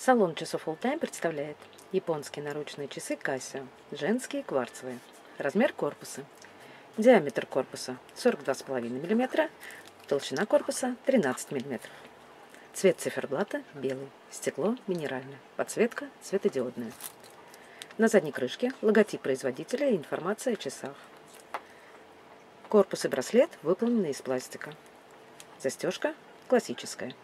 Салон часов All Time представляет японские наручные часы Casio, женские кварцевые. Размер корпуса. Диаметр корпуса 42,5 мм, толщина корпуса 13 мм. Цвет циферблата белый, стекло минеральное, подсветка светодиодная. На задней крышке логотип производителя и информация о часах. Корпус и браслет выполнены из пластика. Застежка классическая.